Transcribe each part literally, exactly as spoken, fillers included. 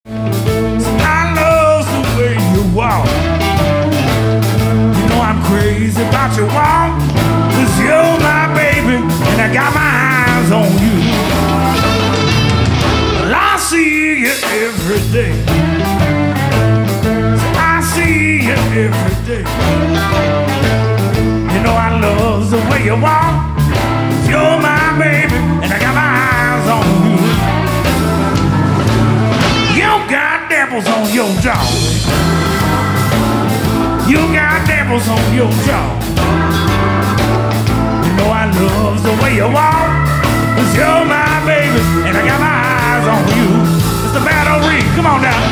I love the way you walk. You know I'm crazy about your walk, 'cause you're my baby and I got my eyes on you. Well, I see you every day. I see you every day. You know I love the way you walk. You're my baby and I got my eyes on you. You got dimples on your jaw. You got dimples on your jaw. You know I love the way you walk, 'cause you're my baby and I got my eyes on you. It's the Battle Ring. Come on now.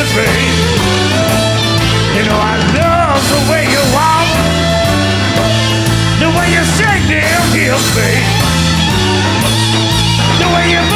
hips, babe. You know I love the way you walk, the way you shake them hips, babe, the way you